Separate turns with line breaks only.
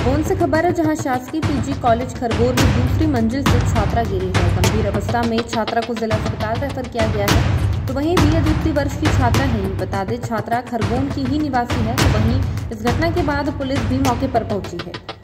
खरगोन से खबर है, जहां शासकीय पीजी कॉलेज खरगोन में दूसरी मंजिल से छात्रा गिरी है। गंभीर अवस्था में छात्रा को जिला अस्पताल रेफर किया गया है। तो वहीं बीए द्वितीय वर्ष की छात्रा है। बता दें, छात्रा खरगोन की ही निवासी है। तो वहीं इस घटना के बाद पुलिस भी मौके पर पहुंची है।